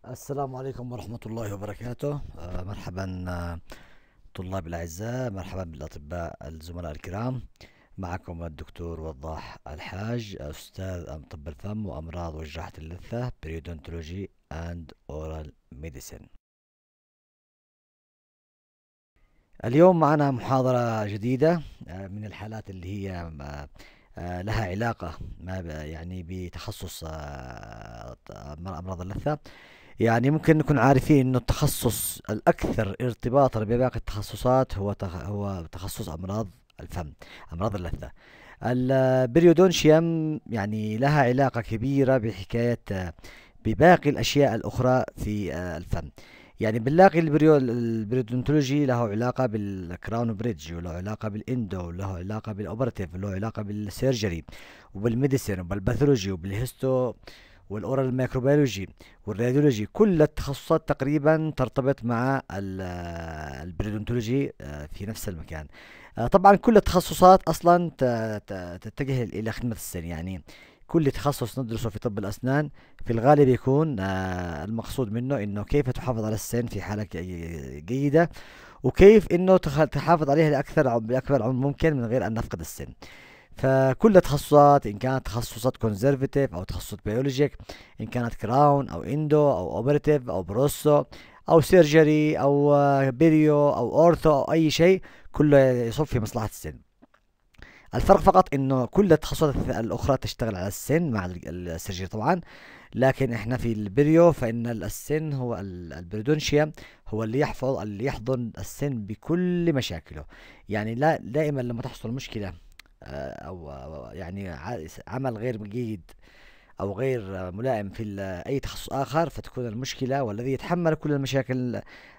السلام عليكم ورحمة الله وبركاته. مرحبا، طلاب الأعزاء، مرحبا بالأطباء الزملاء الكرام. معكم الدكتور وضاح الحاج، أستاذ طب الفم وأمراض وجراحة اللثة Periodontitis and Oral Medicine. اليوم معنا محاضرة جديدة من الحالات اللي هي لها علاقة يعني بتخصص أمراض اللثة. يعني ممكن نكون عارفين انه التخصص الاكثر ارتباطا بباقي التخصصات هو تخصص امراض الفم، امراض اللثة. البريودونشيوم يعني لها علاقة كبيرة بحكاية بباقي الاشياء الاخرى في الفم. يعني بنلاقي البريودونتولوجي له علاقة بالكراون بريدج، وله علاقة بالاندو، وله علاقة بالاوبراتيف، وله علاقة بالسيرجري وبالميديسين وبالباثولوجي وبالهيستو والاورال مايكروبيولوجي والراديولوجي. كل التخصصات تقريبا ترتبط مع البريدونتولوجي في نفس المكان. طبعا كل التخصصات اصلا تتجه الى خدمة السن. يعني كل تخصص ندرسه في طب الاسنان في الغالب يكون المقصود منه انه كيف تحافظ على السن في حالة جيدة، وكيف انه تحافظ عليها باكبر عمر ممكن من غير ان نفقد السن. فكل التخصصات، ان كانت تخصصات كونزرفتيف او تخصصات بيولوجيك، ان كانت كراون او اندو او اوبراتيف او بروسو او سيرجري او بيريو او اورثو او اي شيء، كله يصب في مصلحة السن. الفرق فقط انه كل التخصصات الاخرى تشتغل على السن مع السيرجري طبعا، لكن احنا في البريو فان السن هو البريدونشيا هو اللي يحضن السن بكل مشاكله. يعني لا دائما لما تحصل مشكلة أو يعني عمل غير جيد أو غير ملائم في أي تخصص آخر، فتكون المشكلة والذي يتحمل كل المشاكل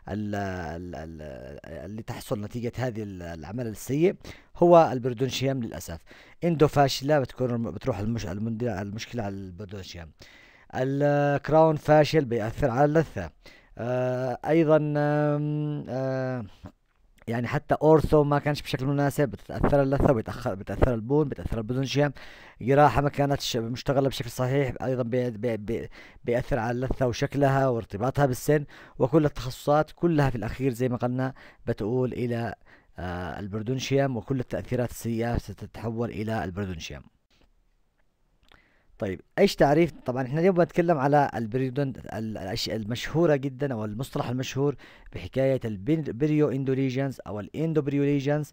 اللي تحصل نتيجة هذه العمل السيء هو البرودونشيام للأسف. اندو فاشلة بتروح المشكلة على البرودونشيام. الكراون فاشل بيأثر على اللثة. أيضا يعني حتى اورثو ما كانش بشكل مناسب، بتتاثر اللثه، بتاثر البون، بتاثر البودنشيوم. جراحه ما كانتش مشتغله بشكل صحيح ايضا بياثر على اللثه وشكلها وارتباطها بالسن. وكل التخصصات كلها في الاخير زي ما قلنا بتؤول الى البردونشيوم، وكل التاثيرات السيئه ستتحول الى البردونشيوم. طيب ايش تعريف؟ طبعا احنا اليوم بنتكلم على البريودونت المشهوره جدا، او المصطلح المشهور بحكايه البريو اندوليجنز او الاندوبريوليجنز،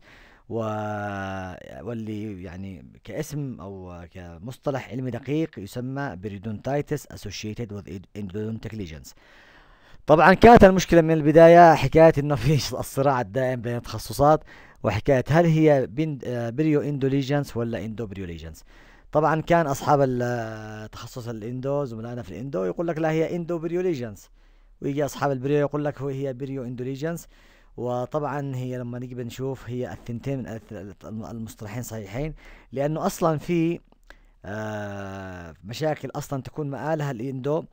واللي يعني كاسم او كمصطلح علمي دقيق يسمى Periodontitis associated with endodontic lesions. طبعا كانت المشكله من البدايه حكايه انه في الصراع الدائم بين التخصصات، وحكايه هل هي بريو اندوليجنز ولا اندوبريوليجنز. طبعا كان اصحاب تخصص الاندو، زملائنا في الاندو، يقول لك لا هي اندو بريوليجنز، ويجي اصحاب البريو يقول لك هي بريو اندوليجنز. وطبعا هي لما نيجي بنشوف هي الثنتين من المصطلحين صحيحين، لانه اصلا في مشاكل اصلا تكون مآلها الاندو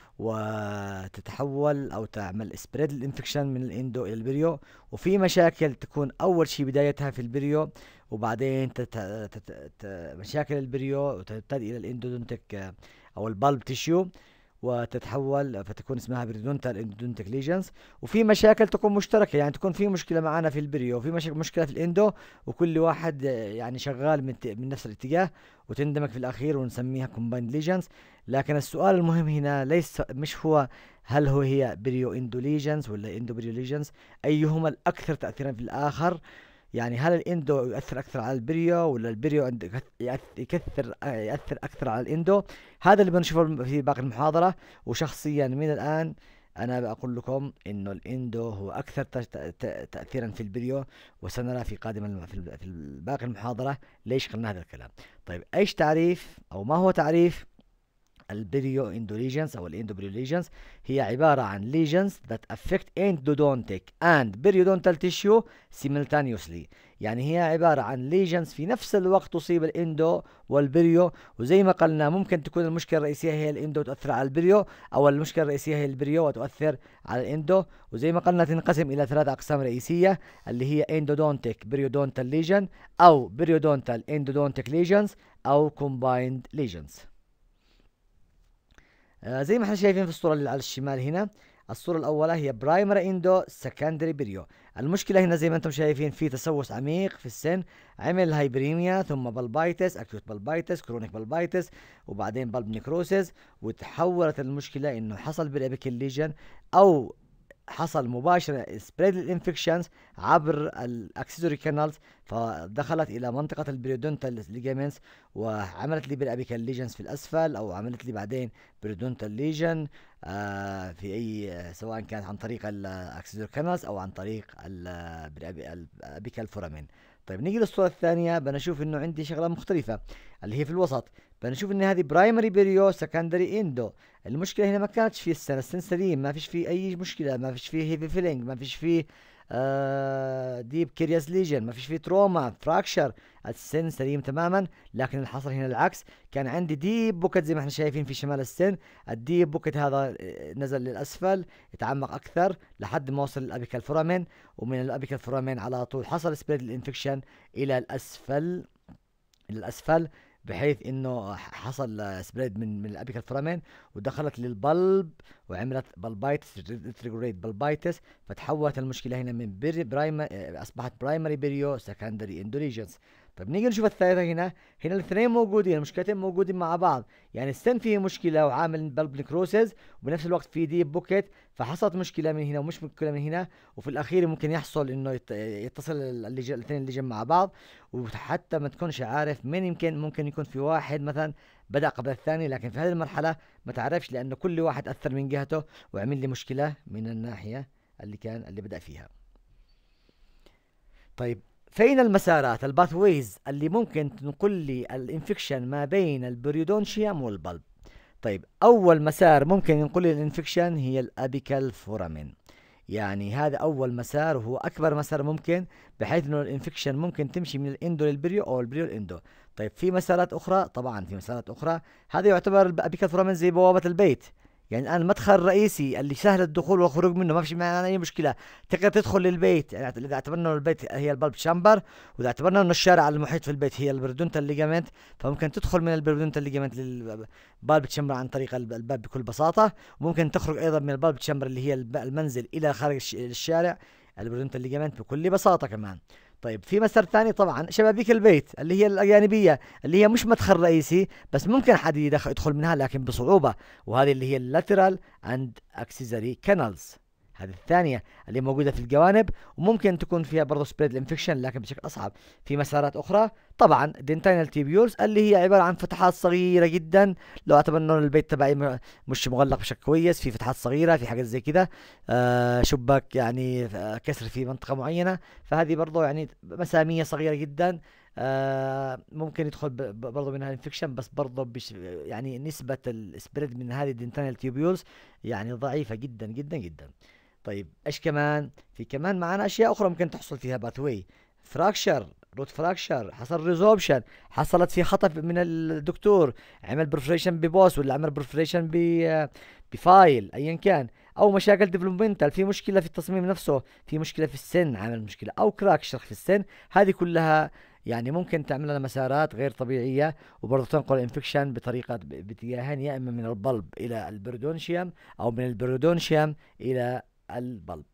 وتتحول او تعمل سبريد الانفكشن من الاندو الى البريو، وفي مشاكل تكون اول شيء بدايتها في البريو، وبعدين مشاكل البريو وتبتدي الى الاندودونتيك او البالب تيشيو، وتتحول فتكون اسمها بريدونتال اندودونتيك ليجنز. وفي مشاكل تكون مشتركه، يعني تكون في مشكله معانا في البريو وفي مشكله في الاندو، وكل واحد يعني شغال من نفس الاتجاه، وتندمج في الاخير ونسميها كومبايند ليجنز. لكن السؤال المهم هنا مش هو هل هي بريو اندو ليجنز ولا اندو بريو ليجنز، ايهما الاكثر تاثيرا في الاخر. يعني هل الاندو يؤثر اكثر على البريو، ولا البريو يأثر اكثر على الاندو؟ هذا اللي بنشوفه في باقي المحاضرة. وشخصيا من الان انا بقول لكم انه الاندو هو اكثر تأثيرا في البريو، وسنرى في قادم في باقي المحاضرة ليش قلنا هذا الكلام. طيب ايش تعريف او ما هو تعريف البريو اندوليجنز او الاندوبريوليجنز؟ هي عبارة عن lesions that affect endodontic and periodontal tissue simultaneously. يعني هي عبارة عن lesions في نفس الوقت تصيب الاندو والبريو، وزي ما قلنا ممكن تكون المشكلة الرئيسية هي الاندو تؤثر على البريو، او المشكلة الرئيسية هي البريو وتؤثر على الاندو. وزي ما قلنا تنقسم الى 3 اقسام رئيسية، اللي هي endodontic periodontal lesion او periodontal endodontic lesions او combined lesions. زي ما احنا شايفين في الصورة اللي على الشمال هنا، الصورة الأولى هي برايمري اندو سكندري بريو. المشكلة هنا زي ما انتم شايفين في تسوس عميق في السن، عمل هايبريميا، ثم بلبايتس، اكيوت بلبايتس، كرونيك بلبايتس، وبعدين بلب نيكروسيس، وتحولت المشكلة انه حصل بالابيكال ليجن، او حصل مباشرة سبريد الانفكشنز عبر الاكسسوري كانالز، فدخلت الى منطقة البريودونتال ليجامنتس، وعملت لي بالابيكال ليجنز في الاسفل، او عملت لي بعدين بريودونتال ليجن في اي سواء كانت عن طريق الاكسسوري كانالز او عن طريق الابيكال فورامين. طيب نيجي للصورة الثانية، بنشوف انه عندي شغلة مختلفة اللي هي في الوسط. بنشوف ان هذه برايمري بيريو سكندري اندو. المشكله هنا ما كانتش في السن سليم، ما فيش فيه اي مشكله، ما فيش فيه هيفي فيلينج، ما فيش فيه ديب كيرياس ليجن، ما فيش فيه تروما فراكشر، السن سليم تماما. لكن اللي حصل هنا العكس، كان عندي ديب بوكت زي ما احنا شايفين في شمال السن. الديب بوكت هذا نزل للاسفل، يتعمق اكثر لحد ما وصل للابيكال فورامين، ومن الابيكال فورامين على طول حصل سبريد الانفكشن الى الاسفل، الاسفل، بحيث انه حصل سبريد من الابيكال فورامين، ودخلت للبلب وعملت بلبايتس، ريتروجريد بلبايتس، فتحولت المشكله هنا من اصبحت برايمري بيريو سكندري اندوليجنز. طيب نيجي نشوف الثالثه هنا. هنا الاثنين موجودين، المشكلتين موجودين مع بعض، يعني السن فيه مشكله وعامل بلب نكروسز، وبنفس الوقت في ديب بوكيت، فحصلت مشكله من هنا ومش مشكله من هنا، وفي الاخير ممكن يحصل انه يتصل الاثنين الليجن مع بعض، وحتى ما تكونش عارف مين ممكن يكون في واحد مثلا بدأ قبل الثاني، لكن في هذه المرحلة ما تعرفش، لأنه كل واحد أثر من جهته وعمل لي مشكلة من الناحية اللي بدأ فيها. طيب فين المسارات الباثويز اللي ممكن تنقل لي الانفكشن ما بين البريودونشيوم والبلب؟ طيب أول مسار ممكن ينقل لي الانفكشن هي الأبيكال فورامين، يعني هذا اول مسار وهو اكبر مسار ممكن، بحيث انه الانفكشن ممكن تمشي من الاندو للبريو او البريو للاندو. طيب في مسارات اخرى، طبعا في مسارات اخرى، هذا يعتبر الابيكال فورامين زي بوابه البيت، يعني الان المدخل الرئيسي اللي سهل الدخول والخروج منه، ما في معنا اي مشكله، تقدر تدخل للبيت. يعني اذا اعتبرنا انه البيت هي البلب شامبر، واذا اعتبرنا انه الشارع المحيط في البيت هي البريدونتال ليجامنت، فممكن تدخل من البريدونتال ليجامنت للبلب شامبر عن طريق الباب بكل بساطه، وممكن تخرج ايضا من البلب شامبر اللي هي المنزل الى خارج الشارع، البريدونتال ليجامنت بكل بساطه كمان. طيب في مسار ثاني طبعا شبابيك البيت اللي هي الجانبيه، اللي هي مش مدخل رئيسي، بس ممكن حد يدخل منها لكن بصعوبه، وهذه اللي هي اللاترال اند اكسسوري كانالز، هذه الثانيه اللي موجوده في الجوانب، وممكن تكون فيها برضه سبريد انفكشن لكن بشكل اصعب. في مسارات اخرى طبعا دنتينال تيبيولز اللي هي عباره عن فتحات صغيره جدا، لو اعتبرنا البيت تبعي مش مغلق بشكل كويس، في فتحات صغيره، في حاجات زي كده، شباك يعني كسر في منطقه معينه، فهذه برضه يعني مسامية صغيرة جدا، ممكن يدخل برضه منها انفكشن، بس برضه يعني نسبة السبريد من هذه الدنتينال تيوبيولز يعني ضعيفة جدا جدا جدا. طيب ايش كمان؟ في كمان معانا اشياء اخرى ممكن تحصل فيها باثوي، فراكشر، روت فراكشر، حصل ريزوبشن، حصلت في خطأ من الدكتور، عمل برفريشن ببوس ولا عمل برفريشن بفايل ايا كان، او مشاكل ديفلوبمنتال، في مشكله في التصميم نفسه، في مشكله في السن عامل مشكله، او كراك شرخ في السن، هذه كلها يعني ممكن تعمل لنا مسارات غير طبيعيه، وبرضه تنقل الانفكشن بطريقه باتجاهين، يا اما من البلب الى البرودونشيوم او من البرودونشيوم الى البلب.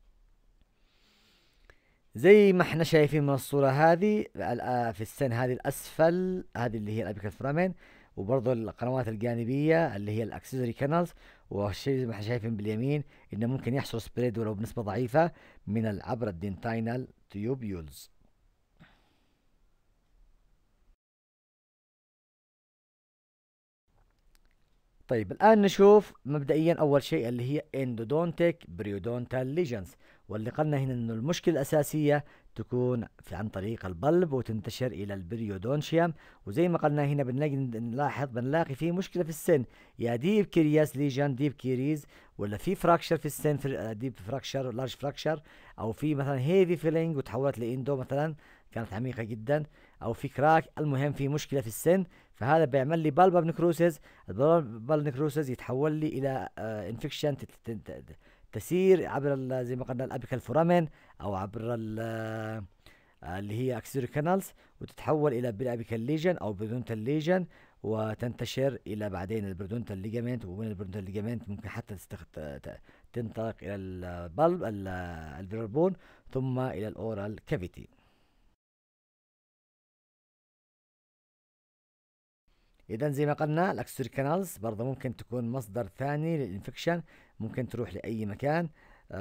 زي ما احنا شايفين من الصورة هذه في السن هذه الأسفل، هذه اللي هي الأبيكال فرامين، وبرضه القنوات الجانبية اللي هي الأكسسوري كانالز، والشيء زي ما احنا شايفين باليمين إنه ممكن يحصل سبريد ولو بنسبة ضعيفة من عبر الدنتينال تيوبيولز. طيب الآن نشوف مبدئيا أول شيء اللي هي endodontic periodontal lesions، واللي قلنا هنا إنه المشكلة الأساسية تكون عن طريق البلب وتنتشر إلى البريودونشيوم، وزي ما قلنا هنا بنلاقي فيه مشكلة في السن، يا ديب كيرياس ليجن، ديب كيريز، ولا في فراكشر في السن، في ديب فراكشر، لارج فراكشر، أو في مثلا هيفي فيلينج وتحولت لإندو مثلا كانت عميقة جدا، أو في كراك، المهم في مشكلة في السن، فهذا بيعمل لي بالب نكروسيس، البالب نكروسيس يتحول لي الى انفكشن تسير عبر زي ما قلنا الابيكال فورامين، او عبر اللي هي اكسيري كانالز، وتتحول الى بالابيكال ليجن او بريدونتال ليجن، وتنتشر الى بعدين البريدونتال ليجامنت، ومن البريدونتال ليجامنت ممكن حتى تنطلق الى البلب الفيربون، ثم الى الاورال كافيتي. اذا زي ما قلنا الاكسسوري كانالز برضه ممكن تكون مصدر ثاني للانفكشن، ممكن تروح لاي مكان.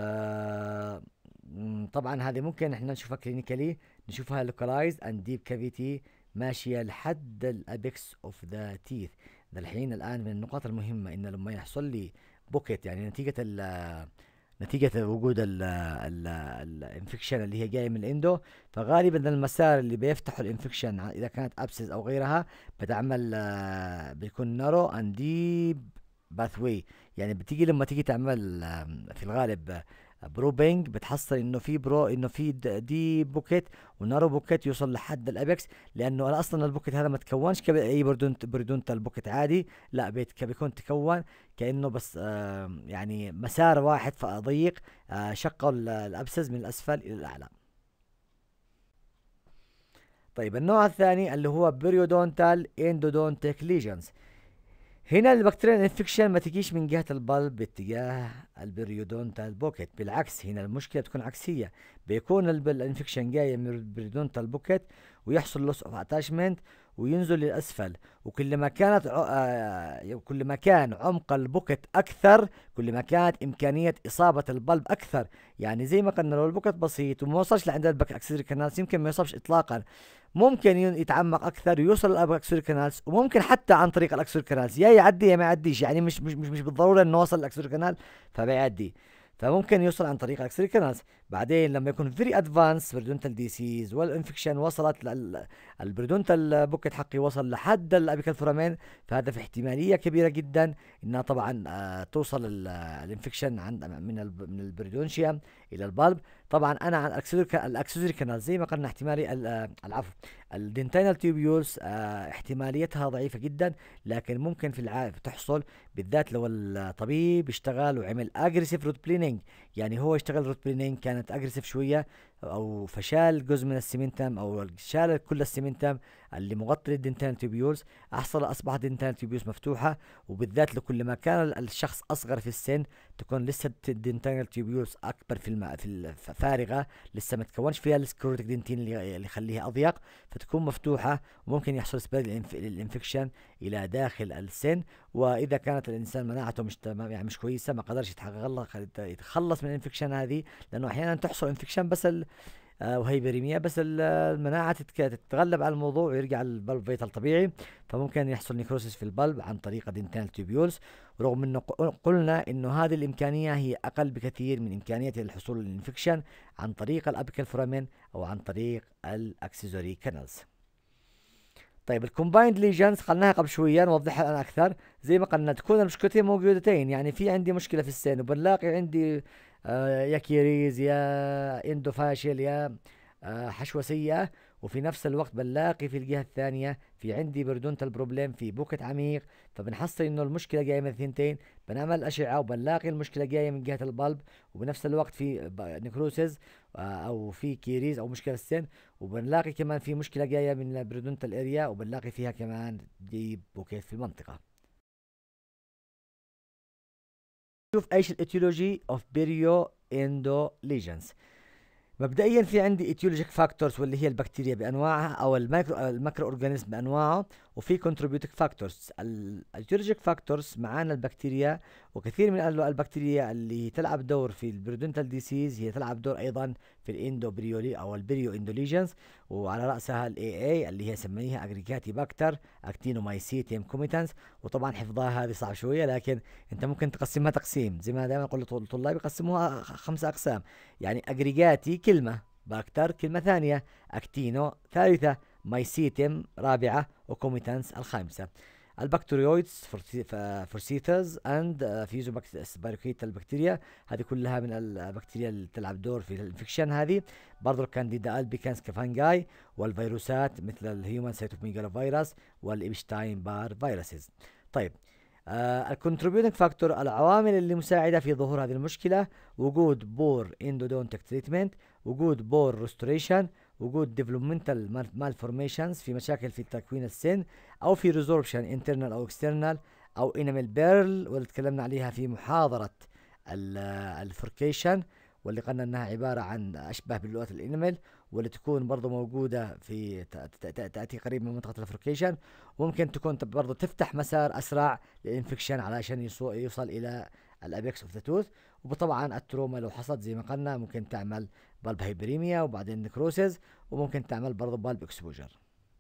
طبعا هذه ممكن احنا نشوفها كلينيكالي، نشوفها لوكالايزد اند ديب كافيتي ماشيه لحد الابيكس اوف ذا تيث. الحين الان من النقاط المهمه انه لما يحصل لي بوكيت، يعني نتيجة وجود الانفكشن اللي هي جاية من الاندو، فغالبا المسار اللي بيفتحوا الانفكشن اذا كانت ابسس او غيرها بتعمل بيكون نارو اند ديب باثوي. يعني بتيجي لما تيجي تعمل في الغالب بروبينج، بتحصل انه في دي بوكيت ونارو بوكيت يوصل لحد الابكس، لانه انا اصلا البوكيت هذا ما تكونش كاي بريدونتال بوكيت عادي، لا بيكون تكون كانه بس يعني مسار واحد ضيق، شقوا الابسس من الاسفل الى الاعلى. طيب النوع الثاني اللي هو بيريودونتال اندودونتيك ليجنز. هنا البكتيريال انفكشن ما تجيش من جهة البلب باتجاه البريودونتال بوكيت، بالعكس هنا المشكلة بتكون عكسية، بيكون الانفكشن جاية من البريودونتال بوكيت ويحصل لوس اوف اتاشمنت وينزل للاسفل. كل ما كان عمق البوكيت اكثر، كل ما كانت امكانية اصابة البلب اكثر. يعني زي ما قلنا لو البوكيت بسيط وما وصلش لعند الاكسسوري كانالز يمكن ما يصابش اطلاقا، ممكن يتعمق اكثر ويوصل للاكسسوري كانالز، وممكن حتى عن طريق الاكسسوري كانالز يا يعدي يا ما يعديش، يعني مش بالضروره انه وصل للاكسسوري كانال فبيعدي، فممكن يوصل عن طريق الاكسسوري كانالز. بعدين لما يكون فيري ادفانس بريدونتال ديسيز والانفكشن وصلت البريدونتال بوكيت حقي وصل لحد الابيكال فورامين، فهذا في احتماليه كبيره جدا انها طبعا توصل الانفكشن عند من البريدونشيا الى البلب. طبعا انا عن الاكسسوري كانال زي ما قلنا احتمالي العفو الدنتينال تيوبيولز احتماليتها ضعيفه جدا، لكن ممكن تحصل بالذات لو الطبيب اشتغل وعمل اجريسيف روت بليننج، يعني هو اشتغل روت بليننج كانت اجريسيف شويه، او فشال جزء من السيمنتم او شال كل السيمنتم اللي مغطي الدنتينال تيوبيولز، اصبحت الدنتينال تيوبيولز مفتوحه، وبالذات لكل ما كان الشخص اصغر في السن تكون لسه الدنتينال تيوبيولز اكبر في فارغه، لسه ما تكونش فيها السكليروتيك دنتين اللي يخليها اضيق، فتكون مفتوحه وممكن يحصل سبريد الانفكشن الى داخل السن. واذا كانت الانسان مناعته مش كويسه ما قدرش يتخلص من الانفكشن هذه، لانه احيانا تحصل انفكشن بس وهيبريميا بس المناعة تتغلب على الموضوع ويرجع البلب فيتال طبيعي، فممكن يحصل نيكروسيس في البلب عن طريق الدنتال تيوبيولز، ورغم انه قلنا انه هذه الامكانية هي اقل بكثير من امكانية الحصول للانفكشن عن طريق الابيكال فورامين او عن طريق الاكسسوري كانالز. طيب الكومبايند ليجنز قلناها قبل شويه، نوضحها الان اكثر. زي ما قلنا تكون المشكلتين موجودتين، يعني في عندي مشكله في السن وبنلاقي عندي يا كيريز يا اندوفاشل يا حشوه سيئه، وفي نفس الوقت بنلاقي في الجهه الثانيه في عندي بردونتال بروبلم في بوكت عميق، فبنحصل انه المشكله جايه من الثنتين، بنعمل اشعه وبنلاقي المشكله جايه من جهه البلب، وبنفس الوقت في نيكروسيس او في كيريز او مشكله السن، وبنلاقي كمان في مشكله جايه من البريدونتال اريا، وبنلاقي فيها كمان ديب بوكيت في المنطقه. شوف ايش الاتيولوجي اوف بيريو اندو ليجنز. مبدئيا في عندي ايتيولوجيك فاكتورز واللي هي البكتيريا بانواعها او المايكرو اورجانيزم بانواعه، وفي كونتريبيوتيك فاكتورز. الايتيولوجيك فاكتورز معانا البكتيريا، وكثير من البكتيريا اللي تلعب دور في البريدونتال ديسيز هي تلعب دور ايضا في الاندو بريولي او البريو اندوليجنز، وعلى راسها الاي اي اللي هي سميها اجريجاتي باكتر اكتينومايسيتيم كوميتانس. وطبعا حفظها هذه صعب شويه، لكن انت ممكن تقسمها تقسيم زي ما دائما اقول للطلاب يقسموها 5 اقسام، يعني اجريجاتي كلمه، باكتر كلمه ثانيه، اكتينو ثالثه، مايسيتيم رابعه، وكوميتانس الخامسه. البكتيريويدز فورسيتاز اند فيوزوبايروكيتال بكتيريا، هذه كلها من البكتيريا اللي تلعب دور في الانفكشن. هذه برضو الكانديدا البيكانس كفانجاي، والفيروسات مثل الهيومن سيتوميجالو فيروس والإبشتاين بار فيروسز. طيب الكونتريبيوتنج فاكتور، العوامل اللي مساعده في ظهور هذه المشكله: وجود بور اندودونتك تريتمنت، وجود بور ريستوريشن، وجود ديفلوبمنتال مالفورميشنز، في مشاكل في تكوين السن، او في ريزوربشن انترنال او اكسترنال، او انيمال بيرل واللي تكلمنا عليها في محاضرة الفركيشن، واللي قلنا انها عبارة عن اشبه باللغة الانيمال، واللي تكون برضو موجودة في تأتي قريب من منطقة الفركيشن، وممكن تكون برضو تفتح مسار اسرع للانفكشن علشان يوصل الى الابيكس اوف ذا توث. وطبعا التروما لو حصلت زي ما قلنا ممكن تعمل بالب هايبريميا وبعدين نكروسيس، وممكن تعمل برضو بالب اكسبوجر.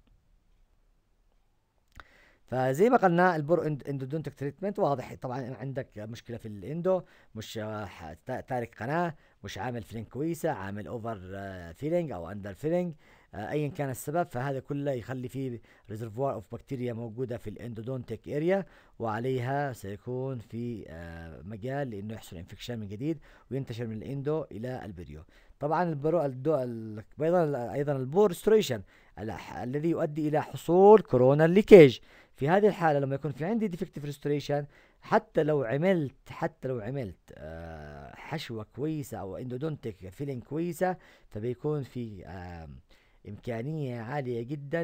فزي ما قلنا البور اندودونتك تريتمنت واضح. طبعا عندك مشكله في الاندو، مش تارك قناه، مش عامل فيلينج كويسه، عامل اوفر فيلينج او اندر فيلينج، ايا كان السبب، فهذا كله يخلي فيه ريزرفوار اوف بكتيريا موجوده في الاندودونتك اريا، وعليها سيكون في مجال لانه يحصل انفكشن من جديد وينتشر من الاندو الى البريو. طبعا ايضا البور ريستوريشن الذي يؤدي الى حصول كورونا ليكيج. في هذه الحالة لما يكون في عندي ديفكتيف ريستوريشن، حتى لو عملت حشوة كويسة او اندودونتك فيلينج كويسة، فبيكون في امكانية عالية جدا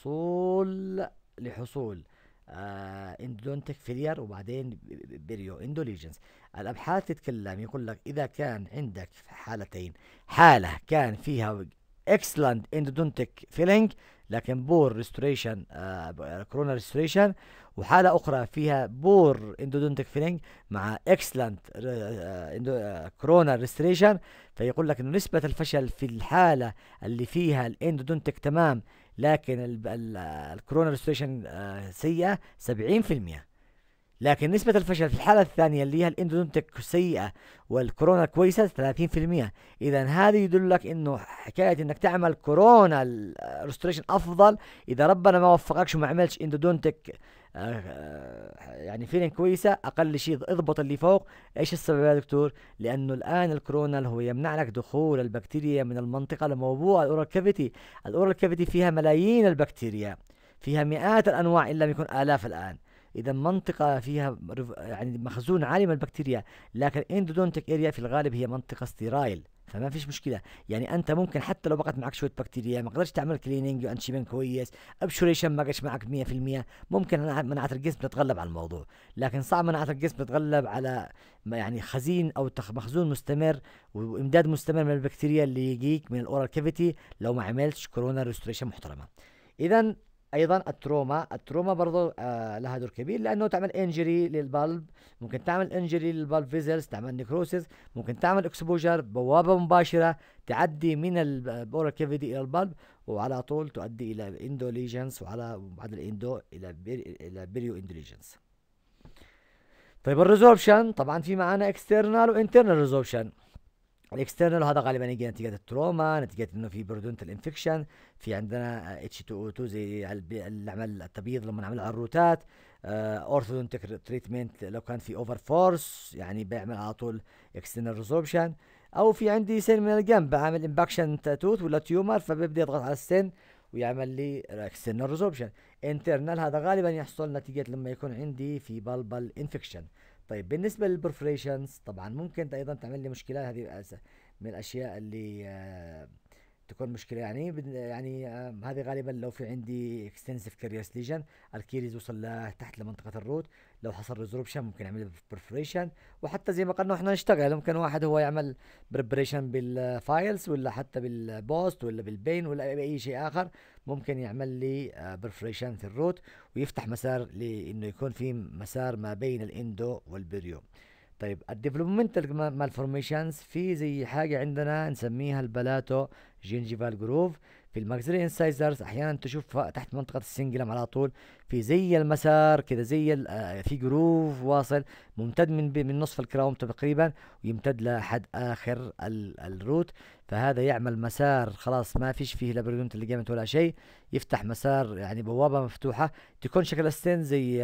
لحصول اندودونتك فيلير وبعدين بيريو اندوليجنز. الابحاث تتكلم يقول لك اذا كان عندك في حالتين، حالة كان فيها excellent endodontic filling لكن بور ريستوريشن كورونا ريستوريشن، وحالة أخرى فيها بور اندودونتك فيلينج مع اكسلنت كورونا ريستوريشن، فيقول لك إنه نسبة الفشل في الحالة اللي فيها الاندودونتك تمام لكن الكورونا ريستوريشن سيئة 70%. لكن نسبة الفشل في الحالة الثانية اللي هي الاندودونتك سيئة والكورونا كويسة 30%. إذا هذا يدلك إنه حكاية إنك تعمل كورونا ريستوريشن أفضل إذا ربنا ما وفقكش وما عملتش اندودونتك يعني فيلين كويسة. أقل شيء اضبط اللي فوق. إيش السبب يا دكتور؟ لأنه الآن الكورونا هو يمنع لك دخول البكتيريا من المنطقة الموضوعة الأورال كافيتي. الأورال كافيتي فيها ملايين البكتيريا، فيها مئات الأنواع إن لم يكن آلاف الآن. اذا منطقه فيها يعني مخزون عالي من البكتيريا، لكن اندودونتك اريا في الغالب هي منطقه ستيرايل، فما فيش مشكله. يعني انت ممكن حتى لو بقت معك شويه بكتيريا ما قدرتش تعمل كليننج وانشيمنت كويس، ابشوريشن ما قدرتش معك 100%، ممكن مناعه الجسم تتغلب على الموضوع. لكن صعب مناعه الجسم تتغلب على يعني خزين او مخزون مستمر وامداد مستمر من البكتيريا اللي يجيك من الاورال كافيتي لو ما عملتش كورونا ريستوريشن محترمه. اذا ايضا التروما برضو لها دور كبير، لانه تعمل انجري للبلب، ممكن تعمل انجري للبلب فيزلز، تعمل نيكروسيس، ممكن تعمل اكسبوجر، بوابه مباشره تعدي من الاورال كافيتي الى البلب وعلى طول تؤدي الى اندو ليجنز، وعلى بعد الاندو الى بيريو اندوليجنز. طيب الريزوربشن طبعا في معانا اكسترنال وانترنال ريزوربشن. الاكسترنال هذا غالبا يجي نتيجه التروما، نتيجه انه في بيرودونتال انفكشن، في عندنا H2O2 زي اللي عمل التبييض لما نعمل على الروتات، اورثودونتيك تريتمنت لو كان في اوفر فورس يعني بيعمل على طول اكسترنال ريزوربشن، او في عندي سن من الجنب بعمل امباكشن توث ولا تيومر فبيبدا يضغط على السن ويعمل لي اكسترنال ريزوربشن. انترنال هذا غالبا يحصل نتيجه لما يكون عندي في بالبل انفكشن. طيب بالنسبة للبرفوريشنز طبعا ممكن ايضا تعمل لي مشكلة، هذه من الاشياء اللي تكون مشكلة يعني هذه غالبا لو في عندي اكستنسيف كاريوس ليجن، الكيريز وصل تحت لمنطقة الروت، لو حصل ريزوربشن ممكن يعمل برفوريشن. وحتى زي ما قلنا احنا نشتغل ممكن واحد هو يعمل بريبريشن بالفايلز ولا حتى بالبوست ولا بالبين ولا باي شيء اخر، ممكن يعمل لي برفوريشن في الروت ويفتح مسار لانه يكون في مسار ما بين الاندو والبريو. طيب الديفلوبمنتال مالفورميشنز في زي حاجه عندنا نسميها البلاتو جينجيفال جروف في الماكسيلري انسايزرز، احيانا تشوف تحت منطقه السنجلم على طول في زي المسار كده زي في جروف واصل ممتد من نصف الكراون تقريبا ويمتد لحد اخر الروت، فهذا يعمل مسار خلاص ما فيش فيه لا بريدونت ليجامنت ولا شيء، يفتح مسار يعني بوابه مفتوحه تكون شكل السن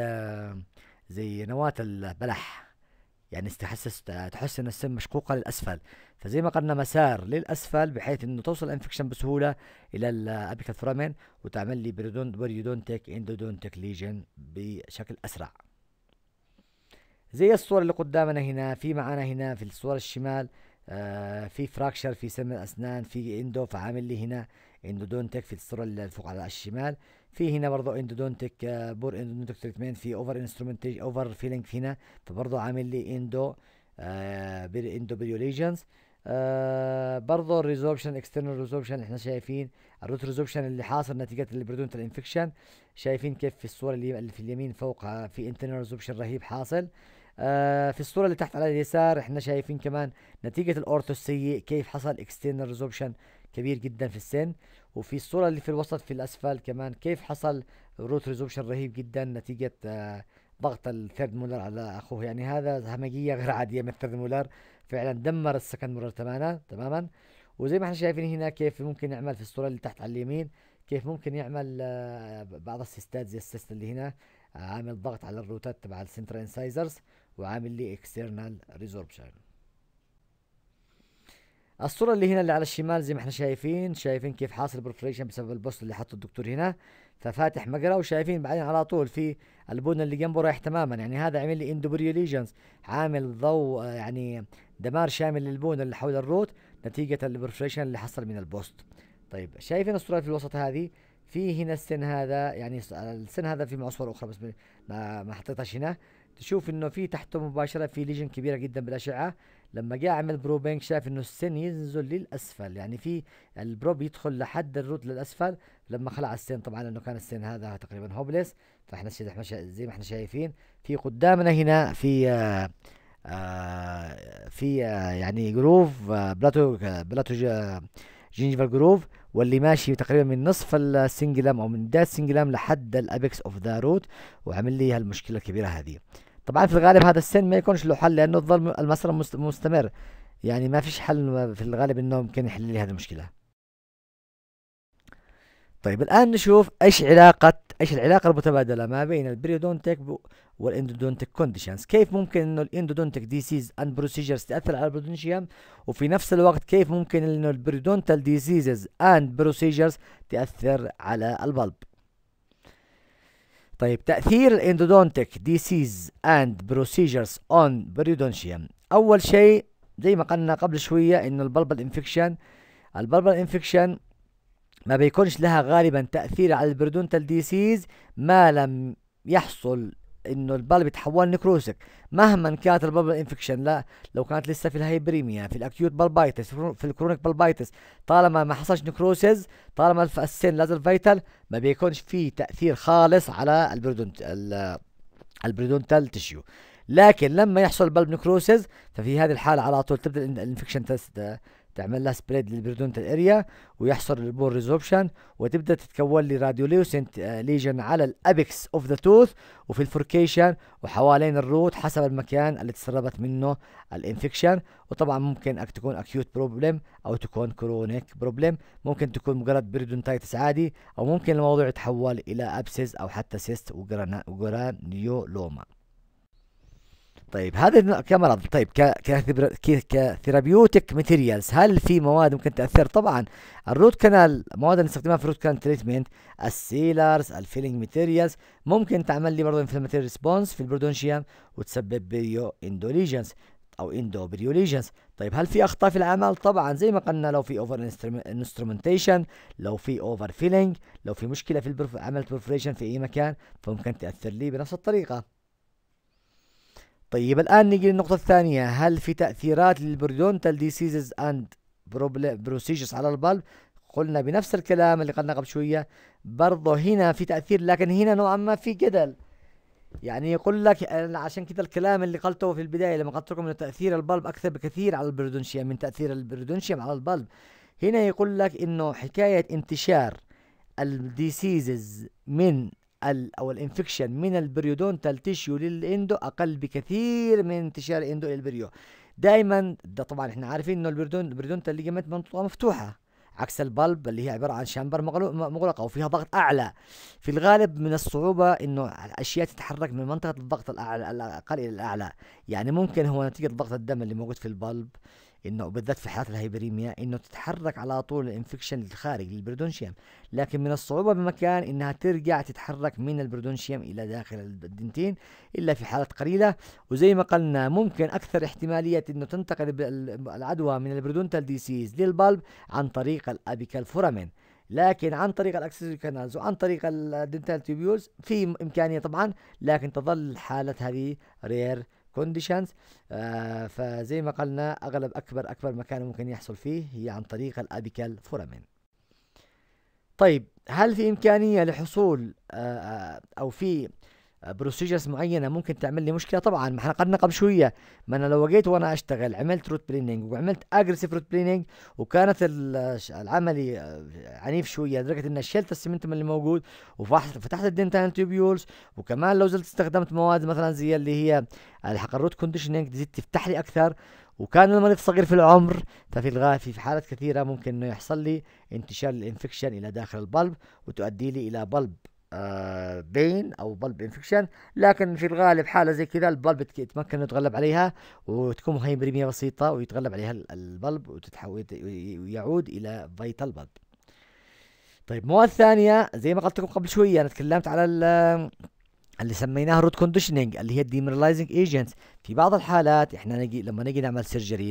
زي نواه البلح، يعني تحس ان السن مشقوقه للاسفل، فزي ما قلنا مسار للاسفل بحيث انه توصل الانفكشن بسهوله الى الابيكال فورامين وتعمل لي بريودونتيك اندودونتيك ليجن بشكل اسرع. زي الصورة اللي قدامنا هنا، في معانا هنا في الصورة الشمال في فراكشر في سن الاسنان، في اندو فعامل لي هنا اندودونتك في الصوره اللي فوق على الشمال. في هنا برضه اندودونتك بور اندودونتك تريتمنت، في اوفر انسترومنتيشن اوفر فيلينج هنا، فبرضه عامل لي اندو اندو بريوليجنز. برضه الريزوربشن اكسترنال ريزوربشن احنا شايفين الروت ريزوربشن اللي حاصل نتيجه البريدونتال انفكشن. شايفين كيف في الصوره اللي في اليمين فوق في انترنال ريزوربشن رهيب حاصل. في الصورة اللي تحت على اليسار احنا شايفين كمان نتيجة الاورثو السيء كيف حصل اكسترنال ريزوربشن كبير جدا في السن. وفي الصورة اللي في الوسط في الاسفل كمان كيف حصل روت ريزوربشن رهيب جدا نتيجة ضغط الثيرد مولر على اخوه. يعني هذا همجية غير عادية من الثيرد مولر، فعلا دمر السكند مولر تماما. وزي ما احنا شايفين هنا كيف ممكن يعمل في الصورة اللي تحت على اليمين، كيف ممكن يعمل بعض السيستات زي السيست اللي هنا عامل ضغط على الروتات تبع السنترال انسايزرز وعامل لي اكسترنال ريزوربشن. الصورة اللي هنا اللي على الشمال زي ما احنا شايفين كيف حاصل برفريشن بسبب البوست اللي حطه الدكتور هنا، ففاتح مجرى. وشايفين بعدين على طول في البون اللي جنبه رايح تماما، يعني هذا عامل لي اندوبريو ليجنز، عامل ضوء يعني دمار شامل للبون اللي حول الروت نتيجة البرفريشن اللي حصل من البوست. طيب شايفين الصورة في الوسط هذه، في هنا السن هذا، يعني السن هذا في معه صورة أخرى بس ما حطيتهاش هنا. تشوف انه في تحته مباشرة في ليجن كبيرة جدا بالأشعة. لما جاء عمل بروبينج شاف انه السن ينزل للأسفل، يعني في البروب يدخل لحد الروت للأسفل. لما خلع السن طبعا انه كان السن هذا تقريبا هوبلس، فاحنا زي ما احنا شايفين في قدامنا هنا في يعني جروف بلاتو جينجيفال جروف، واللي ماشي تقريبا من نصف السنجلام او من بدايه السنجلام لحد الابيكس اوف ذا روت، وعمل لي هالمشكله الكبيره هذه. طبعا في الغالب هذا السن ما يكونش له حل لانه تظل المسألة مستمر، يعني ما فيش حل في الغالب انه ممكن يحل لي هذه المشكله. طيب الآن نشوف ايش العلاقة المتبادلة ما بين البريودونتيك والاندودونتيك كونديشنز. كيف ممكن انه الاندودونتيك ديسيز اند بروسيجرز تأثر على البرودونشيوم، وفي نفس الوقت كيف ممكن انه البريودونتال ديسيزز اند بروسيجرز تأثر على البلب. طيب تأثير الاندودونتيك ديسيز اند بروسيجرز اون بريودونشيوم. اول شيء زي ما قلنا قبل شوية انه البلبل انفكشن ما بيكونش لها غالبا تأثير على البريدونتال ديسيز ما لم يحصل انه البلب يتحول نكروسك، مهما كانت البلب انفكشن. لا لو كانت لسه في الهايبريميا، في الاكيوت بلبايتس، في الكرونيك بلبايتس، طالما ما حصلش نكروسز، طالما السن لازل فيتال، ما بيكونش في تأثير خالص على البريدونتال تشيو. لكن لما يحصل بلب نكروسز، ففي هذه الحالة على طول تبدأ الانفكشن تعمل لها سبريد للبريدونتال اريا، ويحصل البور ريزوربشن، وتبدا تتكون لي راديوليوسنت ليجن على الابيكس اوف ذا توث وفي الفوركيشن وحوالين الروت حسب المكان اللي تسربت منه الانفكشن. وطبعا ممكن تكون اكيوت بروبلم او تكون كرونيك بروبلم، ممكن تكون مجرد بريدونتايتس عادي، او ممكن الموضوع يتحول الى ابسس او حتى سيست وجرانيولوما. طيب هذا كمرض. طيب كثيرابيوتيك ماتيريالز، هل في مواد ممكن تأثر؟ طبعا الروت كانال، المواد اللي نستخدمها في الروت كانال تريتمنت، السيلرز، الفيلينج ماتيريالز، ممكن تعمل لي برضه انفلاماتوري ريسبونس في البرودونشيوم وتسبب بريو اندوليجنز او اندو بريوليجنز. طيب هل في اخطاء في العمل؟ طبعا زي ما قلنا، لو في اوفر انسترومنتيشن، لو في اوفر فيلينج، لو في مشكله في عمل برفوريشن في اي مكان، فممكن تأثر لي بنفس الطريقه. طيب الآن نيجي للنقطة الثانية، هل في تأثيرات للبريدونتال ديسيزز اند بروسيجرز على البلب؟ قلنا بنفس الكلام اللي قلنا قبل شوية، برضه هنا في تأثير، لكن هنا نوعا ما في جدل. يعني يقول لك عشان كده الكلام اللي قلته في البداية لما قلت لكم ان تأثير البلب أكثر بكثير على البريدونشيوم من تأثير البريدونشيوم على البلب. هنا يقول لك انه حكاية انتشار الديسيزز من او الانفكشن من البريودونتال تيشيو للاندو اقل بكثير من انتشار الاندو الى البريو. دائما ده طبعا احنا عارفين انه البريودونتال ليجمنت منطقه مفتوحه، عكس البلب اللي هي عباره عن شامبر مغلقه وفيها ضغط اعلى. في الغالب من الصعوبه انه الاشياء تتحرك من منطقه الضغط الاعلى الاقل الى الاعلى. يعني ممكن هو نتيجه ضغط الدم اللي موجود في البلب انه بالذات في حالات الهايبريميا انه تتحرك على طول الانفكشن للخارج للبرودونشيوم، لكن من الصعوبة بمكان انها ترجع تتحرك من البرودونشيوم الى داخل الدنتين الا في حالات قليلة. وزي ما قلنا ممكن اكثر احتمالية انه تنتقل العدوى من البرودونتال ديسيز للبلب عن طريق الابيكال فورامين، لكن عن طريق الاكسسوري كانالز وعن طريق الدنتال تيوبيولز في امكانيه طبعا، لكن تظل الحالة هذه رير كونديشنز. فزي ما قلنا اغلب اكبر مكان ممكن يحصل فيه هي عن طريق الابيكال فورامين. طيب هل في امكانيه لحصول او في بروسيجرز معينه ممكن تعمل لي مشكله؟ طبعا ما احنا قلنا قبل شويه، ما انا لو وجيت وانا اشتغل عملت روت بليننج وعملت اجريسيف روت بليننج وكانت العملي عنيف شويه لدرجه ان شلت السمنتم اللي موجود وفتحت الدنتال تيوبيولز، وكمان لو زلت استخدمت مواد مثلا زي اللي هي الحق الروت كونديشننج تزيد تفتح لي اكثر، وكان المريض صغير في العمر، في حالات كثيره ممكن انه يحصل لي انتشار الانفكشن الى داخل البلب وتؤدي لي الى بلب بين او بلب انفكشن. لكن في الغالب حاله زي كذا البلب يتمكن انه يتغلب عليها وتكون هايبريميا بسيطه ويتغلب عليها البلب وتتحول ويعود الى فيتال بلب. طيب مواد ثانيه زي ما قلت لكم قبل شويه، انا تكلمت على اللي سميناها روت كونديشننج اللي هي الديمينراليزنج ايجنتس. في بعض الحالات احنا لما نجي نعمل سيرجري،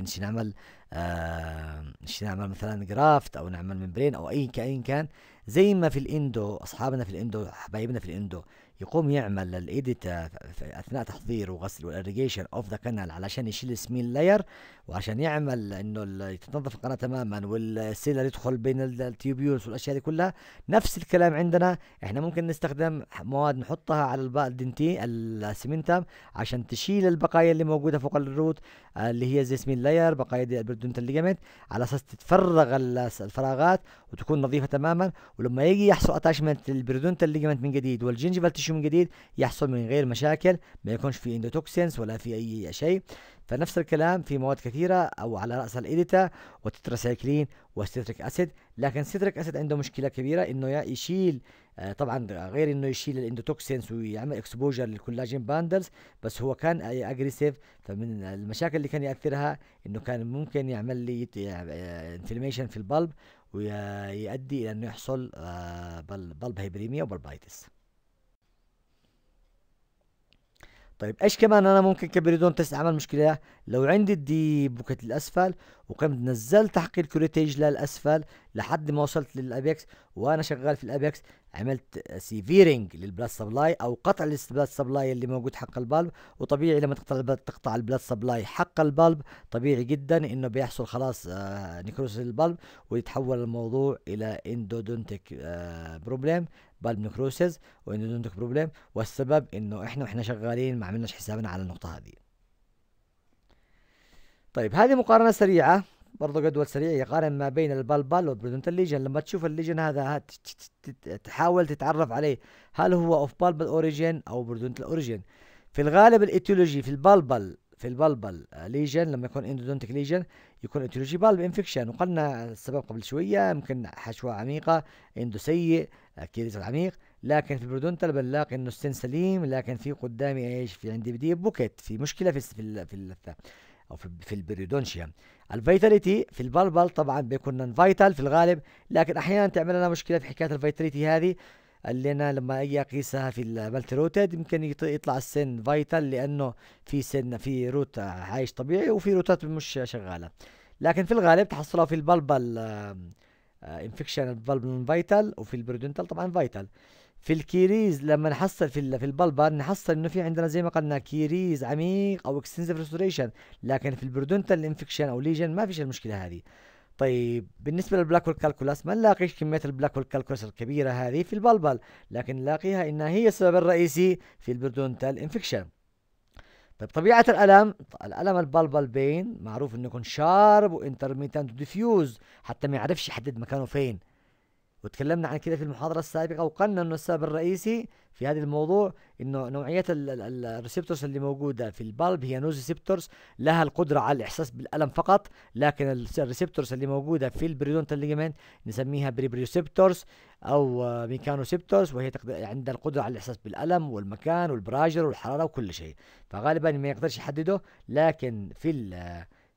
نشي نعمل مثلا جرافت او نعمل ممبرين او اي كان، زي ما في الاندو اصحابنا في الاندو حبايبنا في الاندو يقوم يعمل الايديت اثناء تحضير وغسل والاريجيشن اوف ذا كانال علشان يشيل السمين لاير وعشان يعمل انه تتنظف القناه تماما والسيلر يدخل بين التيوبيولز والاشياء دي كلها. نفس الكلام عندنا، احنا ممكن نستخدم مواد نحطها على الدنتي السمنتم عشان تشيل البقايا اللي موجوده فوق الروت اللي هي زي سمين لاير، بقايا البرودونتال ليجامنت، على اساس تتفرغ الفراغات وتكون نظيفه تماما، ولما يجي يحصل اتاشمنت للبرودونتال ليجامنت من جديد والجنجفال تيشو من جديد يحصل من غير مشاكل، ما يكونش في اندوتوكسينز ولا في اي شيء. فنفس الكلام في مواد كثيره او على راسها الإيديتا وتتراسايكلين وستريك اسيد، لكن ستريك اسيد عنده مشكله كبيره انه يشيل طبعا غير انه يشيل الاندوتوكسينز ويعمل اكسبوجر للكولاجين باندلز، بس هو كان اجريسيف. فمن المشاكل اللي كان ياثرها انه كان ممكن يعمل لي انفلاميشن في البلب ويؤدي الى انه يحصل بلب هايبريميا وبلبايتس. طيب ايش كمان انا ممكن كبريدونتس اعمل مشكله؟ لو عندي الدي بوكت الاسفل وقمت نزلت تحقيق الكوريتيج للاسفل لحد ما وصلت للابيكس، وانا شغال في الابيكس عملت سيفيرنج للبلاد سبلاي او قطع للبلاد سبلاي اللي موجود حق البلب. وطبيعي لما تقطع البلاد سبلاي حق البلب طبيعي جدا انه بيحصل خلاص نيكروسيس البلب ويتحول الموضوع الى اندودونتيك بروبلم، بالب نيكروسيس واندودونتيك بروبلم، والسبب انه احنا شغالين ما عملناش حسابنا على النقطه هذه. طيب هذه مقارنه سريعه، برضه جدول سريع يقارن ما بين البلبل والبرودونتال ليجن. لما تشوف الليجن هذا تحاول تتعرف عليه هل هو اوف بالبل اوريجين او برودونتال اوريجين. في الغالب الايتيولوجي في البلبل ليجن لما يكون اندودونتيك ليجن يكون ايتيولوجي بالب انفكشن، وقلنا السبب قبل شويه يمكن حشوه عميقه، اندو سيء، كيريز عميق. لكن في البرودونتال بنلاقي انه السن سليم، لكن في قدامي ايش؟ في عندي بدي بوكيت، في مشكله في البريودونشيوم. الفيتاليتي في البلبل طبعا بيكون نون فايتال في الغالب، لكن احيانا تعمل لنا مشكله في حكايه الفيتاليتي هذه، اللي انا لما اجي اقيسها في المالتي روتد يمكن يطلع السن فايتال لانه في روت عايش طبيعي وفي روتات مش شغاله، لكن في الغالب تحصلها في البلبل انفكشن البلبل فايتال، وفي البرودنتال طبعا فايتال. في الكيريز لما نحصل في البلبل نحصل انه في عندنا زي ما قلنا كيريز عميق او اكستنسيف ريستوريشن، لكن في البرودنتال انفكشن او ليجن ما فيش المشكله هذه. طيب بالنسبه للبلاك والكالكولاس ما نلاقيش كميه البلاك والكالكولاس الكبيره هذه في البلبل، لكن نلاقيها انها هي السبب الرئيسي في البرودنتال انفكشن. طيب طبيعه الالم البلبل بين معروف انه يكون شارب وانترميتنت وديفيوز حتى ما يعرفش يحدد مكانه فين، وتكلمنا عن كده في المحاضرة السابقة، وقلنا انه السبب الرئيسي في هذا الموضوع انه نوعية الريسبتورز اللي موجودة في البلب هي نوز ريسبتورز لها القدرة على الاحساس بالالم فقط، لكن الريسبتورز اللي موجودة في البريدونتال ليجمنت نسميها بريبريوسبتورز او ميكانوسبتورز، وهي عندها القدرة على الاحساس بالالم والمكان والبراجر والحرارة وكل شيء، فغالبا ما يقدرش يحدده. لكن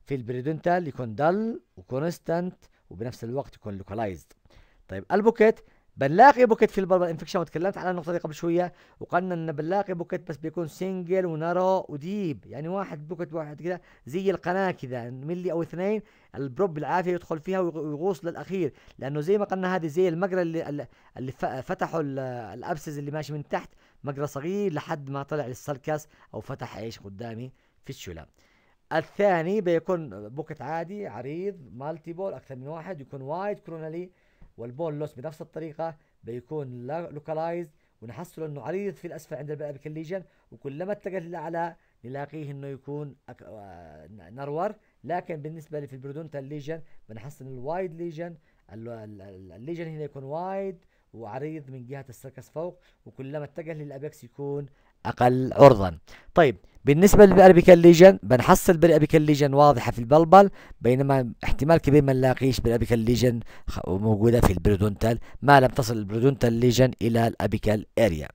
في البريدونتال يكون دل وكونستانت وبنفس الوقت يكون لوكالايزد. طيب البوكيت بنلاقي بوكيت في البلبل انفكشن، وتكلمت على النقطه دي قبل شويه، وقلنا ان بنلاقي بوكيت بس بيكون سنجل ونارو وديب، يعني واحد بوكيت واحد كده زي القناه كده ملي او اثنين، البروب بالعافيه يدخل فيها ويغوص للاخير، لانه زي ما قلنا هذه زي المجرى اللي فتحوا الابسز اللي ماشي من تحت، مجرى صغير لحد ما طلع للسلكس او فتح ايش قدامي في الشلة. الثاني بيكون بوكت عادي عريض مالتي بول اكثر من واحد، يكون وايد كرونالي، والبول لوس بنفس الطريقه بيكون لوكالايزد، ونحصل انه عريض في الاسفل عند الابيكال ليجن، وكلما اتجه للاعلى نلاقيه انه يكون نرور. لكن بالنسبه لي في البرودونتال ليجن بنحصل الوايد ليجن، الليجن هنا يكون وايد وعريض من جهه السيركس فوق، وكلما اتجه للابيكس يكون اقل عرضا. طيب بالنسبه للبيرابيكال ليجن بنحصل بالابيكال ليجن واضحه في البلبل، بينما احتمال كبير ما نلاقيش بالابيكال ليجن موجوده في البريدونتال ما لم تصل البريدونتال ليجن الى الابيكال اريا.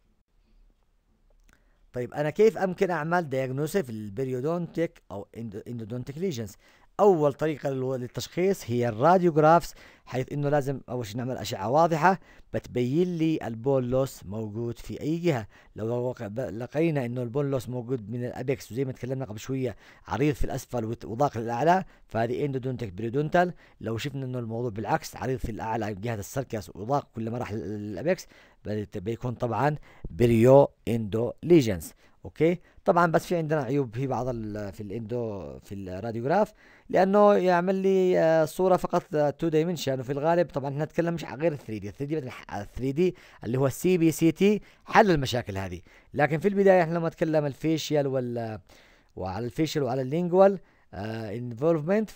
طيب انا كيف امكن اعمل دياجنوسيس للبريودونتيك او اندودونتيك ليجنز؟ اول طريقه للتشخيص هي الراديوجرافز، حيث انه لازم اول شيء نعمل اشعه واضحه بتبين لي البول لوس موجود في اي جهه. لو لقينا انه البول لوس موجود من الابيكس، وزي ما تكلمنا قبل شويه عريض في الاسفل وضاق للاعلى، فهذه اندودونتيك بريودونتال. لو شفنا انه الموضوع بالعكس عريض في الاعلى جهه السلكس وضاق كل ما راح للابيكس، بيكون طبعا بريو اندو ليجنز. اوكي طبعا بس في عندنا عيوب في بعض في الاندو في الراديوجراف، لانه يعمل لي صوره فقط 2 دايمنشن، وفي الغالب طبعا احنا نتكلم مش عن غير 3 دي، 3 دي اللي هو السي بي سي تي حل المشاكل هذه. لكن في البدايه احنا لما نتكلم الفيشيال وعلى الفيشيال وعلى اللينجوال انفولفمنت،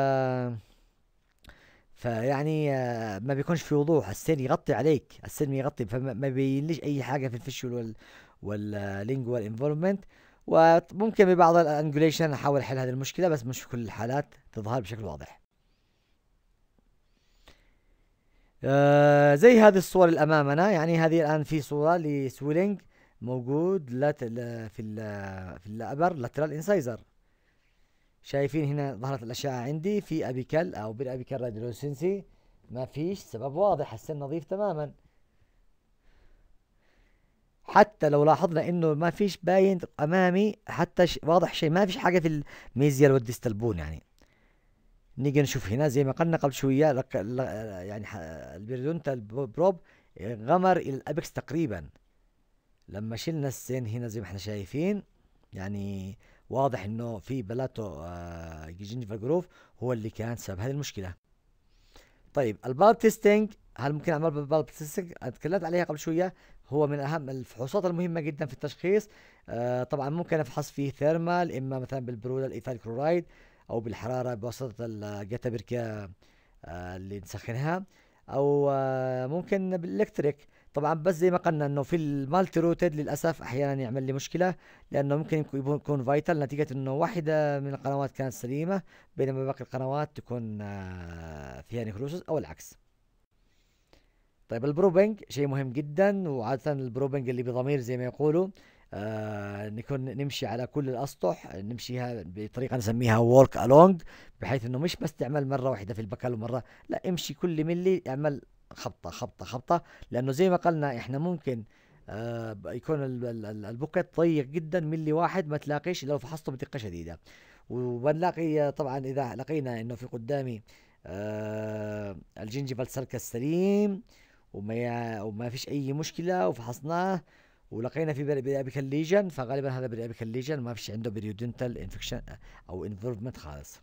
فيعني ما بيكونش في وضوح، السن يغطي عليك، السن يغطي، فما بيبينليش اي حاجه في الفيشوال واللينجوال انفولفمنت. وممكن ببعض الانجوليشن احاول احل هذه المشكله، بس مش في كل الحالات تظهر بشكل واضح. زي هذه الصور اللي امامنا، يعني هذه الان في صوره لسويلنج موجود في الابر لاترال انسايزر. شايفين هنا ظهرت الاشعه عندي في ابيكال او بالابيكال راديولوسنسي، ما فيش سبب واضح، السن نظيف تماما. حتى لو لاحظنا انه ما فيش باين امامي حتى واضح شيء، ما فيش حاجه في الميزيال والديستال بون. يعني نيجي نشوف هنا زي ما قلنا قبل شويه يعني البيريدونتال بروب غمر الى الابكس تقريبا. لما شلنا السن هنا زي ما احنا شايفين، يعني واضح انه في بلاتو جينيفال جروف هو اللي كان سبب هذه المشكله. طيب البالب تيستينج، هل ممكن اعمل بالب تيستينج؟ اتكلمت عليها قبل شويه، هو من اهم الفحوصات المهمه جدا في التشخيص. طبعا ممكن افحص فيه ثيرمال، اما مثلا بالبرودة الايثايل كلورايد، او بالحراره بواسطه الجيتابركا اللي نسخنها، او ممكن بالالكتريك. طبعا بس زي ما قلنا انه في المالتي روتد للاسف احيانا يعمل لي مشكله، لانه ممكن يكون فايتال نتيجه انه واحده من القنوات كانت سليمه، بينما باقي القنوات تكون فيها نيكروسس او العكس. طيب البروبنج شيء مهم جدا، وعادة البروبنج اللي بضمير زي ما يقولوا، نكون نمشي على كل الاسطح، نمشيها بطريقه نسميها وورك الونج، بحيث انه مش بس تعمل مره واحده في البكال ومره لا، امشي كل ملي اعمل خبطه خبطه خبطه، لانه زي ما قلنا احنا ممكن يكون البوكت ضيق جدا ملي واحد ما تلاقيش لو فحصته بدقه شديده. وبنلاقي طبعا اذا لقينا انه في قدامي الجنجفال سلكس سليم وما فيش اي مشكله وفحصناه ولقينا في بريابيكال ليجن، فغالبا هذا بريابيكال ليجن ما فيش عنده بريودنتال انفكشن او انفولفمنت خالص.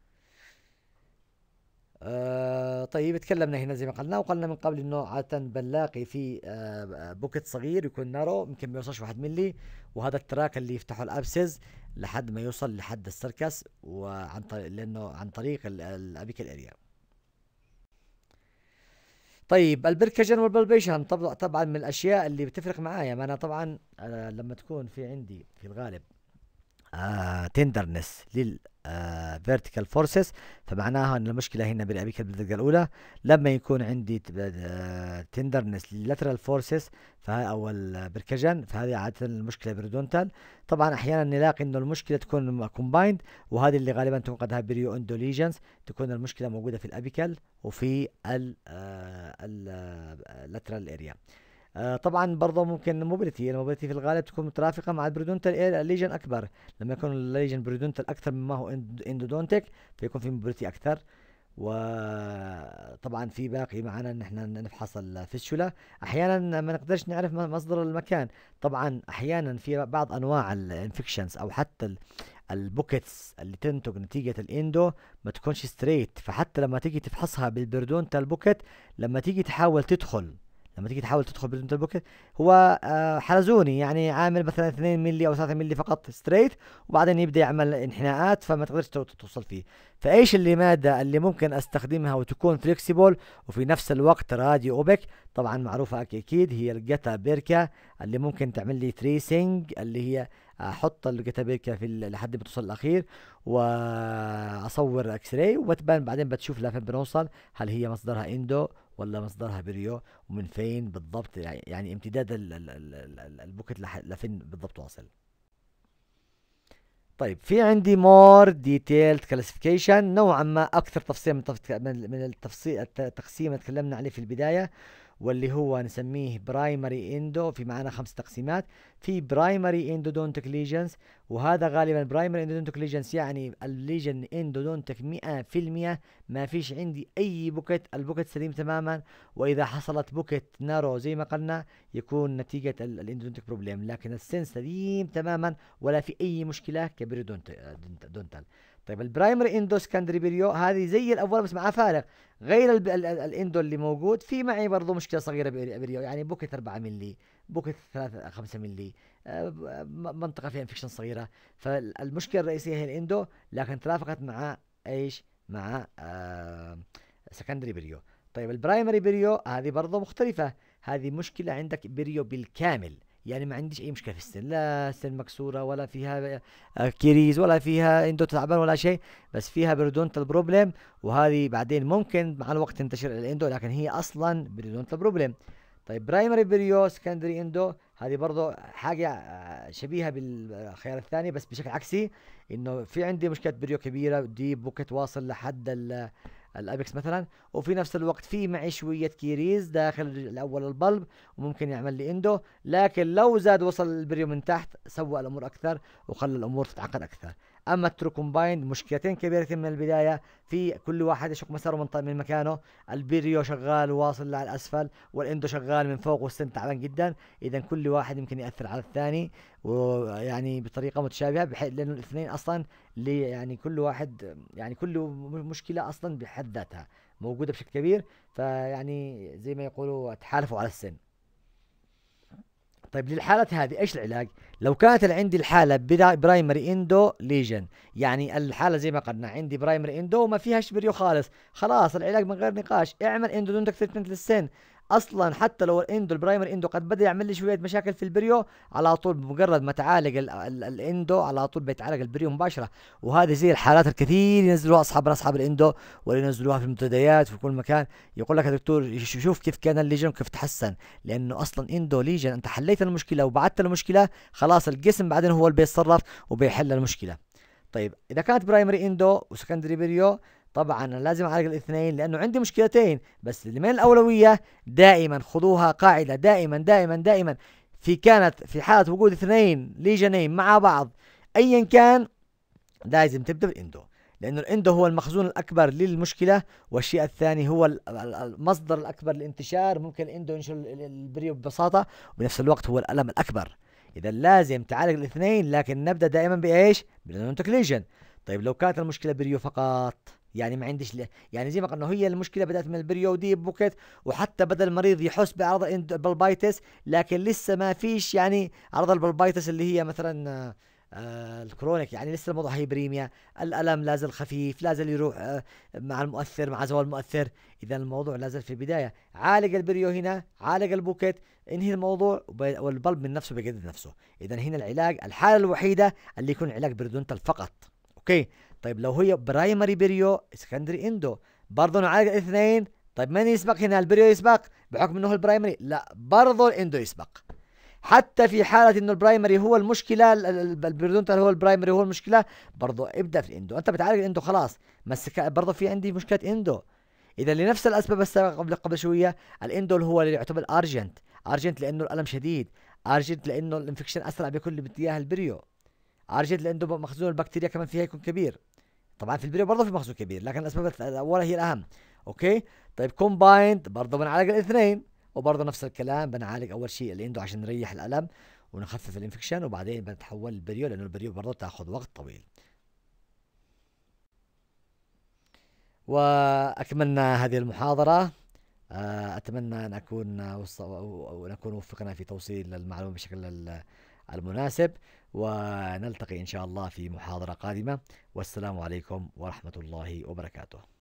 طيب اتكلمنا هنا زي ما قلنا، وقلنا من قبل انه عادة بنلاقي في بوكت صغير يكون نارو يمكن ما يوصلش 1 ملي، وهذا التراك اللي يفتحوا الابسز لحد ما يوصل لحد السركس، وعن طريق لانه عن طريق الابيكال اريا. طيب البركجن والبلبيشن طبعا من الاشياء اللي بتفرق معايا، ما انا طبعا لما تكون في عندي في الغالب تندرنس لل فيرتيكال فورسز، فمعناها ان المشكله هنا بالابيكال بالدرجه الاولى. لما يكون عندي تندرنس لللاترال فورسز او البركجن، فهذه عاده المشكله بريدونتال. طبعا احيانا نلاقي انه المشكله تكون كومبايند، وهذه اللي غالبا تنقذها بريو اندو ليجنز، تكون المشكله موجوده في الابيكال وفي اللاترال اريا. طبعا برضه ممكن الموبيليتي في الغالب تكون مترافقه مع البريدونتال ليجن اكبر. لما يكون الليجن بريدونتال اكثر مما هو اندودونتيك فيكون في موبيليتي اكثر. وطبعا في باقي معنا ان احنا نفحص الفيستولا. احيانا ما نقدرش نعرف مصدر المكان. طبعا احيانا في بعض انواع الانفكشنز او حتى البوكيتس اللي تنتج نتيجة الاندو ما تكونش ستريت، فحتى لما تيجي تفحصها بالبريدونتال بوكيت، لما تيجي تحاول تدخل بالدنتال بوكيت، هو حلزوني، يعني عامل مثلا 2 مللي او 3 مللي فقط ستريت، وبعدين يبدا يعمل انحناءات فما تقدرش توصل فيه. فايش اللي ماده اللي ممكن استخدمها وتكون فليكسيبل وفي نفس الوقت راديو اوبك؟ طبعا معروفه اكيد هي الجتا بيركا، اللي ممكن تعمل لي تريسنج، اللي هي احط الجتا بيركا في لحد ما توصل الاخير، واصور اكس راي، وبتبان بعدين بتشوف لفين بنوصل، هل هي مصدرها اندو ولا مصدرها بريو، ومن فين بالضبط، يعني امتداد البوكت لفين بالضبط واصل. طيب في عندي مور ديتيلد كلاسيفيكيشن، نوعا ما اكثر تفصيل من التفصيل التقسيم اللي تكلمنا عليه في البدايه، واللي هو نسميه برايمري اندو. في معنا 5 تقسيمات. في برايمري اندودونتيك ليجنز، وهذا غالبا برايمري اندودونتيك ليجنز يعني الليجن اندودونتيك 100%، ما فيش عندي اي بوكت، البوكت سليم تماما، واذا حصلت بوكت نارو زي ما قلنا يكون نتيجة الاندودونتيك بروبلم، لكن السن سليم تماما ولا في اي مشكلة كبريدونتال. طيب البرايمري اندو سكندري بريو هذه زي الاول بس معاه فارق، غير الاندو اللي موجود في معي برضه مشكله صغيره بريو، يعني بوكت 4 مللي، بوكت 3 5 مللي، منطقه فيها انفكشن صغيره. فالمشكله الرئيسيه هي الاندو، لكن ترافقت مع ايش؟ مع سكندري بريو. طيب البرايمري بريو هذه برضه مختلفه، هذه مشكله عندك بريو بالكامل، يعني ما عنديش اي مشكله في السن، لا سن مكسوره ولا فيها كيريز ولا فيها اندو تعبان ولا شيء، بس فيها بريدونتال بروبلم، وهذه بعدين ممكن مع الوقت تنتشر الاندو، لكن هي اصلا بريدونتال بروبلم. طيب برايمري بريو سكندري اندو هذه برضه حاجه شبيهه بالخيار الثاني بس بشكل عكسي، انه في عندي مشكله بريو كبيره دي بوكت واصل لحد الابكس مثلا، وفي نفس الوقت في معي شويه كيريز داخل الاول البلب وممكن يعمل لي اندو، لكن لو زاد وصل البريو من تحت سوى الامور اكثر وخلى الامور تتعقد اكثر. اما الترو كومبايند مشكلتين كبيرتين من البدايه، في كل واحد يشق مساره من مكانه، البريو شغال واصل على الاسفل والاندو شغال من فوق والسن تعبان جدا، اذا كل واحد يمكن ياثر على الثاني ويعني بطريقه متشابهه، بحيث لانه الاثنين اصلا يعني كل واحد يعني كل مشكله اصلا بحد ذاتها موجوده بشكل كبير، فيعني زي ما يقولوا تحالفوا على السن. طيب للحالة هذه ايش العلاج؟ لو كانت عندي الحالة برايمري اندو ليجن، يعني الحالة زي ما قلنا عندي برايمري اندو وما فيهاش بريو خالص، خلاص العلاج من غير نقاش، اعمل اندودونتك تريتمنت للسن. اصلا حتى لو البرايمري اندو قد بدا يعمل لي شويه مشاكل في البريو، على طول بمجرد ما تعالج الاندو على طول بيتعالج البريو مباشره. وهذه زي الحالات الكثير ينزلوها اصحاب الاندو، ولا ينزلوها في المنتديات في كل مكان، يقول لك يا دكتور شوف كيف كان الليجن كيف تحسن، لانه اصلا اندو ليجن انت حليت المشكله وبعدت المشكله، خلاص الجسم بعدين هو اللي بيتصرف وبيحل المشكله. طيب اذا كانت برايمري اندو وسكندري بريو، طبعا انا لازم اعالج الاثنين لانه عندي مشكلتين، بس اللي من الاولويه دائما خذوها قاعده، دائما دائما دائما كانت في حاله وجود اثنين ليجنين مع بعض ايا كان لازم تبدا بالاندو، لانه الاندو هو المخزون الاكبر للمشكله، والشيء الثاني هو المصدر الاكبر للانتشار، ممكن الاندو ينشر البريو ببساطه، وبنفس الوقت هو الالم الاكبر. اذا لازم تعالج الاثنين، لكن نبدا دائما بايش؟ بالاندودونتيك ليجن. طيب لو كانت المشكله بريو فقط، يعني ما عنديش يعني زي ما قلنا هي المشكله بدات من البريو دي بوكت، وحتى بدا المريض يحس باعراض البلبايتس، لكن لسه ما فيش يعني اعراض البلبايتس اللي هي مثلا الكرونيك يعني لسه الموضوع هايبريميا، الألم لازال خفيف، لازال يروح مع المؤثر، مع زوال المؤثر. إذا الموضوع لازال في البداية. عالج البريو هنا، عالج البوكيت، انهي الموضوع والبلب من نفسه بيجدد نفسه. إذا هنا العلاج الحالة الوحيدة اللي يكون علاج بريدونتال فقط. أوكي. طيب لو هي برايمري بريو، سكندري اندو، برضه نعالج الاثنين. طيب من يسبق هنا؟ البريو يسبق بحكم انه هو البرايمري؟ لا، برضه الاندو يسبق. حتى في حالة انه البرايمري هو المشكلة، البريدونتال هو البرايمري هو المشكلة، برضه ابدأ في الاندو. انت بتعالج الاندو خلاص، بس برضه في عندي مشكلة اندو. اذا لنفس الاسباب السابقة قبل شوية، الاندو هو اللي يعتبر ارجنت. ارجنت لانه الالم شديد، ارجنت لانه الانفكشن اسرع بكل باتجاه البريو، ارجنت لانه مخزون البكتيريا كمان فيها يكون كبير. طبعا في البريو برضه في مخزون كبير، لكن الاسباب الاولى هي الاهم. اوكي. طيب كومبايند برضه بنعالج الاثنين، وبرضه نفس الكلام بنعالج اول شيء الاندو عشان نريح الالم ونخفف الانفكشن، وبعدين بنتحول للبريو لانه البريو برضه تاخذ وقت طويل. واكملنا هذه المحاضرة. اتمنى ان نكون وفقنا في توصيل المعلومة بشكل المناسب، ونلتقي ان شاء الله في محاضرة قادمة. والسلام عليكم ورحمة الله وبركاته.